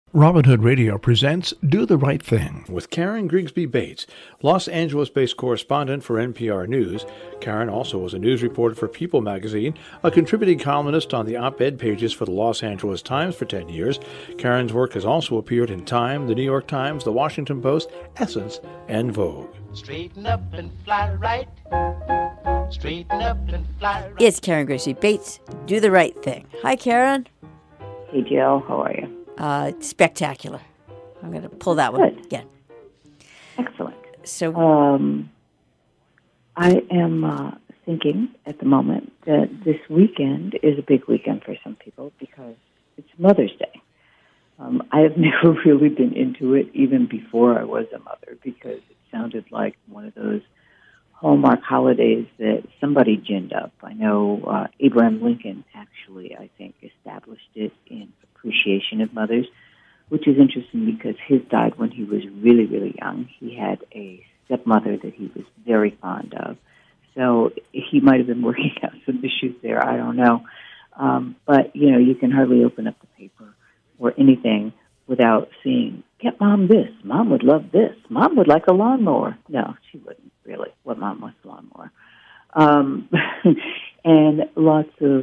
Robin Hood Radio presents Do the Right Thing with Karen Grigsby Bates, Los Angeles-based correspondent for NPR News. Karen also was a news reporter for Peoplemagazine, a contributing columnist on the op-ed pages for the Los Angeles Times for 10 years. Karen's work has also appeared in Time, the New York Times, the Washington Post, Essence, and Vogue. Straighten up and fly right. Straighten up and fly right. It's Karen Grigsby Bates. Do the right thing. Hi, Karen. Hey, Jill. How are you? Spectacular. I'm going to pull that one again. Excellent. So, I am thinking at the moment that this weekend is a big weekend for some people because it's Mother's Day. I have never really been into it even before I was a mother because it sounded like one of those Hallmark holidays that somebody ginned up. I know Abraham Lincoln actually, I think, established it in appreciation of mothers, which is interesting because his died when he was really, really young. He had a stepmother that he was very fond of. So he might have been working out some issues there. I don't know. But, you know, you can hardly open up the paper or anything without seeing, get Mom this. Mom would love this. Mom would like a lawnmower. No, she wouldn't really. What Mom wants a lawnmower. And lots of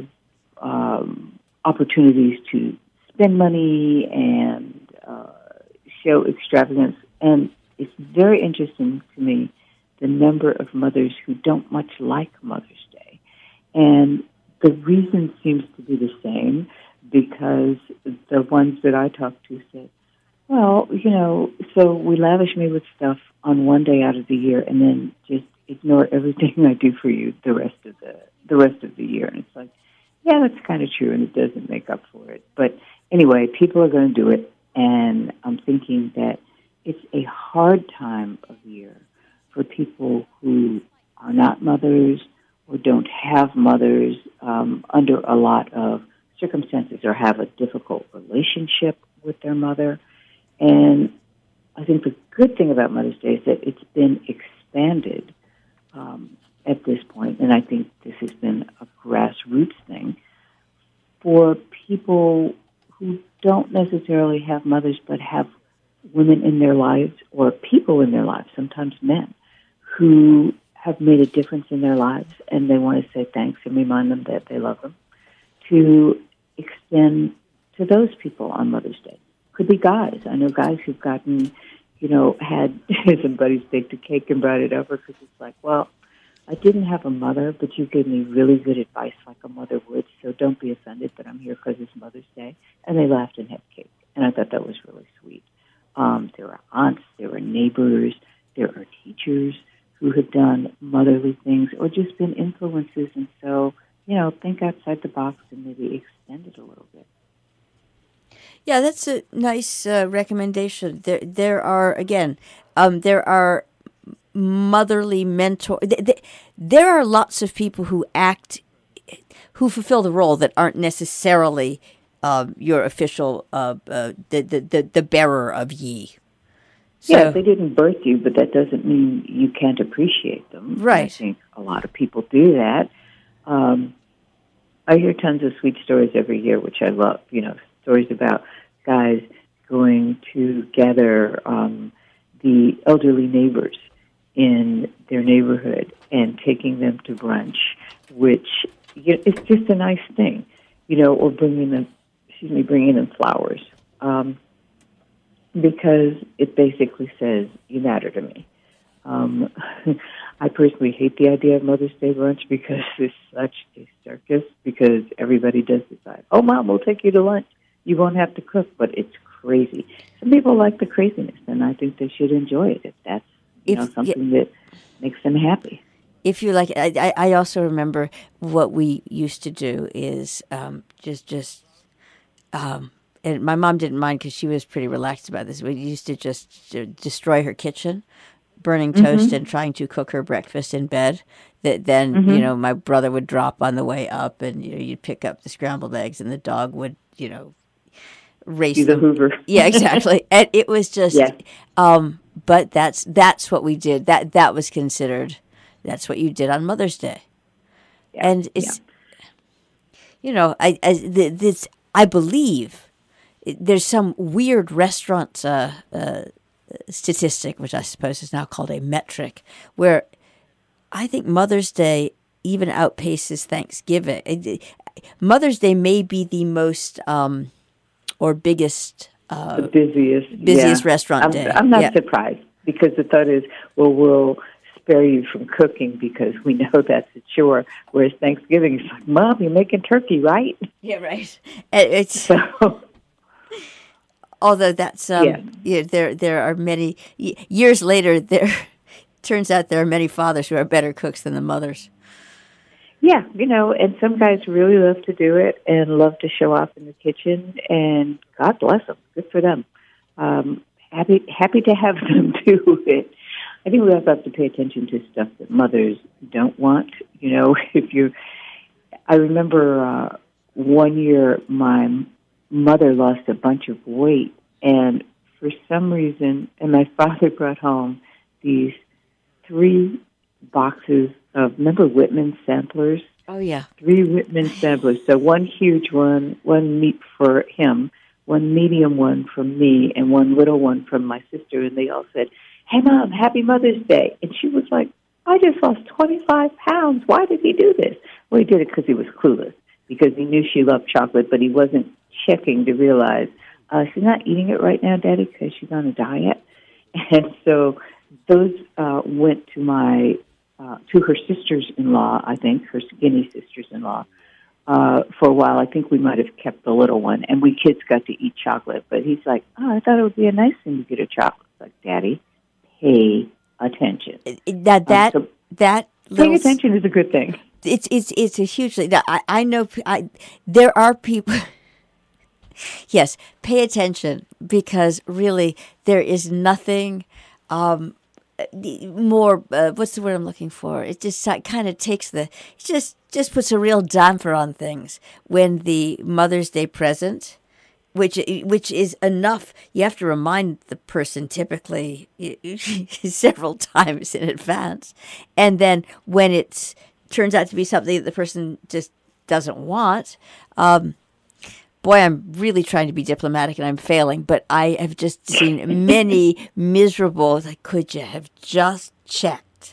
opportunities to spend money and show extravagance. And it's very interesting to me the number of mothers who don't much like Mother's Day. And the reason seems to be the same because the ones that I talk to said, well, you know, so we lavish me with stuff on one day out of the year and then just ignore everything I do for you the rest of the year. And it's like, yeah, that's kind of true, and it doesn't make up for it. But anyway, people are going to do it, and I'm thinking that it's a hard time of year for people who are not mothers or don't have mothers under a lot of circumstances or have a difficult relationship with their mother. And I think the good thing about Mother's Day is that it's been expanded at this point, and I think this has been a grassroots thing for people who don't necessarily have mothers but have women in their lives or people in their lives, sometimes men, who have made a difference in their lives and they want to say thanks and remind them that they love them, to extend to those people on Mother's Day. Could be guys. I know guys who've gotten, you know, had somebody take the cake and brought it over because it's like, well, I didn't have a mother, but you gave me really good advice like a mother would, so don't be offended that I'm here because it's Mother's Day. And they laughed and had cake. And I thought that was really sweet. There are aunts, there are neighbors, there are teachers who have done motherly things or just been influences. And so, you know, think outside the box and maybe extend it a little bit. yeah, that's a nice recommendation. There are, again, there are motherly mentor. There are lots of people who fulfill the role that aren't necessarily your official, the bearer of ye. So, yeah, they didn't birth you, but that doesn't mean you can't appreciate them. Right. I think a lot of people do that. I hear tons of sweet stories every year, which I love. You know, stories about guys going to gather the elderly neighbors in their neighborhood and taking them to brunch, which it's just a nice thing, you know, or bringing them flowers, because it basically says, you matter to me. I personally hate the idea of Mother's Day brunch because it's such a circus, because everybody does decide, oh, Mom, we'll take you to lunch. You won't have to cook, but it's crazy. Some people like the craziness, and I think they should enjoy it if that's something that makes them happy. If you like, I also remember what we used to do is and my mom didn't mind because she was pretty relaxed about this. We used to just destroy her kitchen, burning toast and trying to cook her breakfast in bed. That then, you know, my brother would drop on the way up, and you'd pick up the scrambled eggs, and the dog would, race the Hoover. Yeah, exactly. And it was just, but that's what we did. That was considered. That's what you did on Mother's Day, and it's, I believe there's some weird restaurant statistic, which I suppose is now called a metric, where I think Mother's Day even outpaces Thanksgiving. Mother's Day may be the most or biggest, the busiest restaurant day. I'm not surprised, because the thought is, well, we'll spare you from cooking because we know that's a chore. Whereas Thanksgiving, it's like, Mom, you're making turkey, right? Yeah, right. It's So, although that's there are many years later. There turns out there are many fathers who are better cooks than the mothers. yeah, and some guys really love to do it and love to show off in the kitchen, and God bless them. Good for them. Happy to have them do it. I think we also have to pay attention to stuff that mothers don't want. I remember one year my mother lost a bunch of weight, and for some reason, and my father brought home these 3 boxes of, remember Whitman samplers? Oh, yeah. 3 Whitman samplers. So one huge one meat for him, one medium one from me, and one little one from my sister. And they all said, "Hey, Mom, happy Mother's Day." And she was like, "I just lost 25 pounds. Why did he do this?" Well, he did it because he was clueless, because he knew she loved chocolate, but he wasn't checking to realize, she's not eating it right now, Daddy, because she's on a diet. And so those went to her sisters-in-law, I think, her skinny sisters-in-law. For a while, I think we might have kept the little one, and we kids got to eat chocolate. But he's like, "Oh, I thought it would be a nice thing to get a chocolate." It's like, Daddy, pay attention. Paying attention is a good thing. It's a hugely. I know. There are people. Yes, pay attention, because really there is nothing more. What's the word I'm looking for? It just kind of takes just puts a real damper on things when the Mother's Day present, which is enough. You have to remind the person typically several times in advance, and then when it turns out to be something that the person just doesn't want. Boy, I'm really trying to be diplomatic, and I'm failing. But I have just seen many miserable. Like, could you have just checked?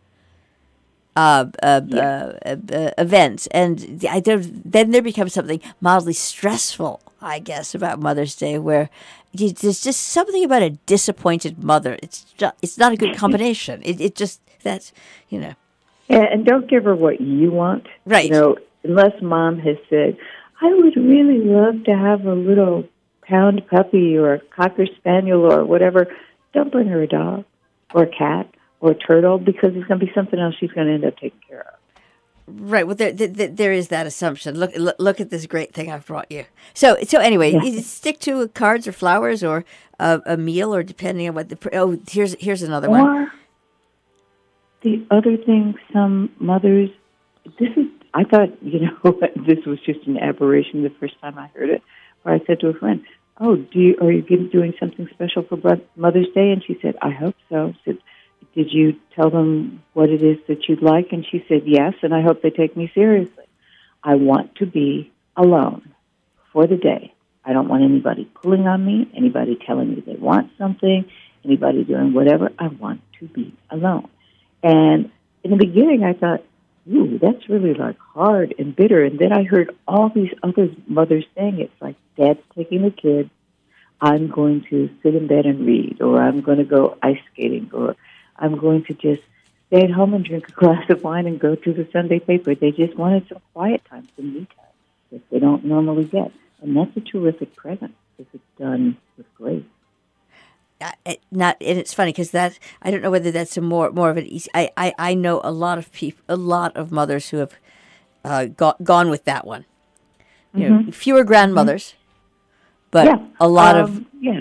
Events, and then there becomes something mildly stressful, I guess, about Mother's Day, where there's just something about a disappointed mother. It's not a good combination. It just that's. And don't give her what you want, right? Unless Mom has said, "I would really love to have a little pound puppy or a Cocker Spaniel or whatever." Don't bring her a dog or a cat or a turtle, because it's going to be something else she's going to end up taking care of. Right. Well, there is that assumption. Look at this great thing I've brought you. So anyway, you stick to cards or flowers or a meal, or depending on what here's another one. Or the other thing, some mothers, I thought, this was just an aberration the first time I heard it, where I said to a friend, "Oh, are you doing something special for Mother's Day?" And she said, "I hope so." I said, "Did you tell them what it is that you'd like?" And she said, "Yes, and I hope they take me seriously. I want to be alone for the day. I don't want anybody pulling on me, anybody telling me they want something, anybody doing whatever. I want to be alone." And in the beginning, I thought, "Ooh, that's really hard and bitter." And then I heard all these other mothers saying it's like, Dad's taking the kids, I'm going to sit in bed and read, or I'm going to go ice skating, or I'm going to just stay at home and drink a glass of wine and go through the Sunday paper. They just wanted some quiet time, some me time that they don't normally get. And that's a terrific present if it's done with grace. And it's funny because I don't know whether that's more of an easy. I know a lot of people, a lot of mothers who have gone with that one. Fewer grandmothers, but a lot of yeah.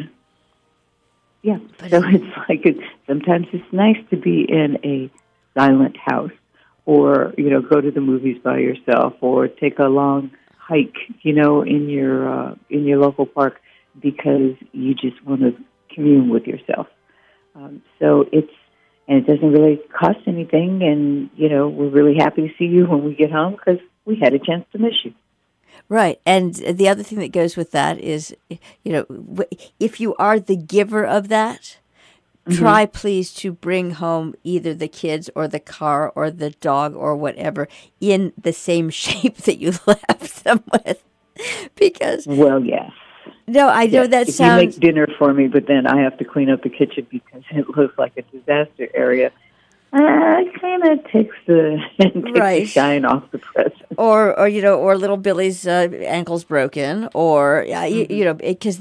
So it's like sometimes it's nice to be in a silent house, or go to the movies by yourself, or take a long hike, in your local park, because you just want to commune with yourself. So it doesn't really cost anything, and we're really happy to see you when we get home because we had a chance to miss you. Right. And the other thing that goes with that is, if you are the giver of that, try please to bring home either the kids or the car or the dog or whatever in the same shape that you left them with. Because well, yes. No, I know that if sounds... you make dinner for me, but then I have to clean up the kitchen because it looks like a disaster area, it kind of takes the Right. shine off the present. Or little Billy's ankle's broken, or because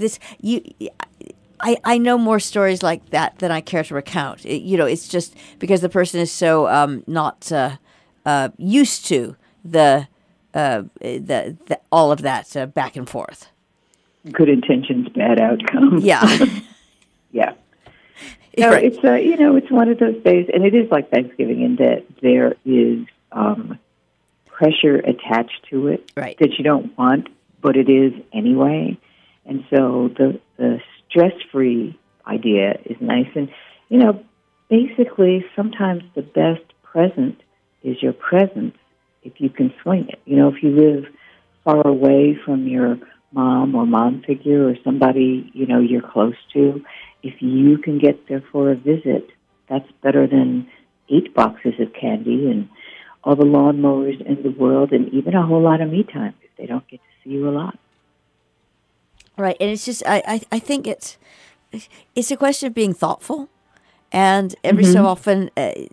I know more stories like that than I care to recount. It's just because the person is so not used to the all of that back and forth. Good intentions, bad outcomes. Yeah. Yeah. No, right. It's it's one of those days, and it is like Thanksgiving in that there is pressure attached to it Right. that you don't want, but it is anyway. And so the stress-free idea is nice. And, basically sometimes the best present is your presence if you can swing it. If you live far away from your mom or mom figure or somebody, you're close to, if you can get there for a visit, that's better than 8 boxes of candy and all the lawnmowers in the world and even a whole lot of me time if they don't get to see you a lot. Right, and it's just I think it's a question of being thoughtful, and every so often,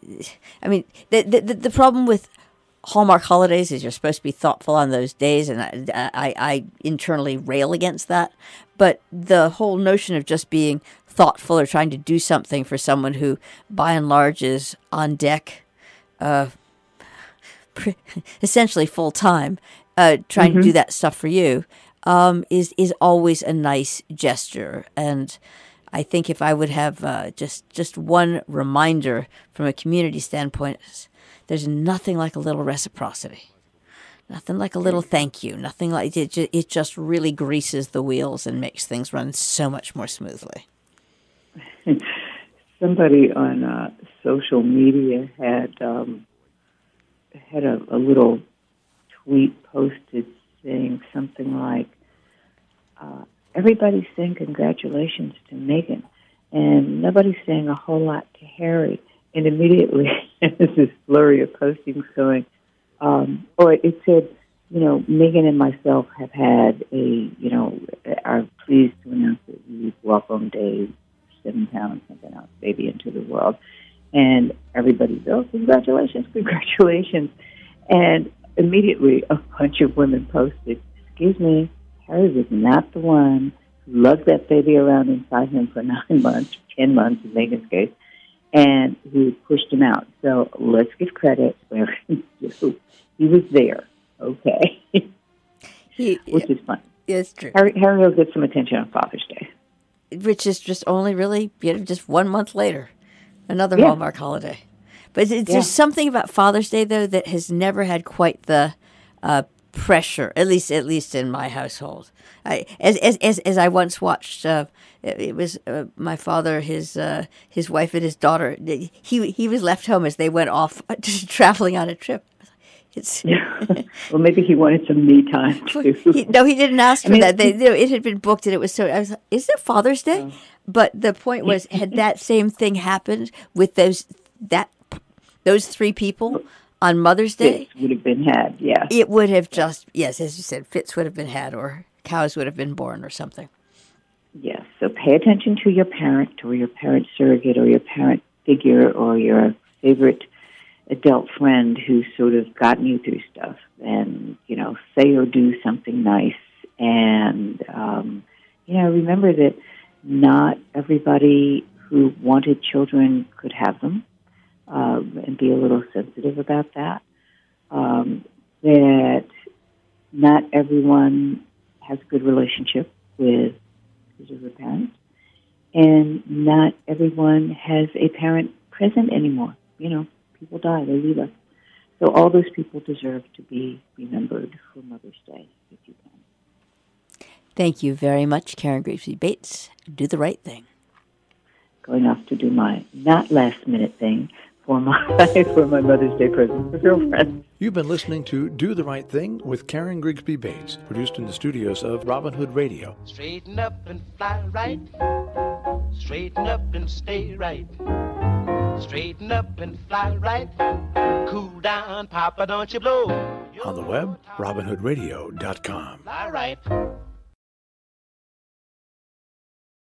the problem with Hallmark holidays is you're supposed to be thoughtful on those days, and I internally rail against that. But the whole notion of just being thoughtful or trying to do something for someone who, by and large, is on deck, essentially full time, trying to do that stuff for you, is always a nice gesture. And I think if I would have just one reminder from a community standpoint, there's nothing like a little reciprocity. Nothing like a little thank you. Nothing like it. It just really greases the wheels and makes things run so much more smoothly. Somebody on social media had a little tweet posted saying something like, everybody's saying congratulations to Meghan, and nobody's saying a whole lot to Harry. And immediately there's this flurry of postings going, or it said, Meghan and myself have had are pleased to announce that we've welcomed a 7-pound something else baby into the world. And everybody's, congratulations. And immediately a bunch of women posted, excuse me, Harry was not the one who lugged that baby around inside him for 9 months, 10 months in Meghan's case, and who pushed him out. So let's give credit where he was there, okay? Which is fun. It's true. Harry will get some attention on Father's Day. Which is just only really, just 1 month later, another Hallmark holiday. But there's something about Father's Day, though, that has never had quite the pressure, at least in my household. As I once watched, it was my father, his wife, and his daughter. He was left home as they went off just traveling on a trip. Well, maybe he wanted some me time too. He didn't ask for that. It had been booked, and it was so. I was like, "Is it Father's Day?" Oh. But the point was, had that same thing happened with those 3 people on Mother's Day, Fits would have been had. Yeah, it would have just as you said, fits would have been had, or cows would have been born, or something. Yes. So pay attention to your parent, or your parent surrogate, or your parent figure, or your favorite adult friend who's sort of gotten you through stuff, and say or do something nice, and remember that not everybody who wanted children could have them, and be a little sensitive about that. That not everyone has a good relationship with his or her parents, and not everyone has a parent present anymore. People die, they leave us. So all those people deserve to be remembered for Mother's Day, if you can. Thank you very much, Karen Grigsby Bates. Do the right thing. Going off to do my not last minute thing. for my for my Mother's Day present for girlfriends. You've been listening to Do the Right Thing with Karen Grigsby Bates, produced in the studios of Robin Hood Radio. Straighten up and fly right. Straighten up and stay right. Straighten up and fly right. Cool down, Papa, don't you blow. On the web, robinhoodradio.com. Fly right.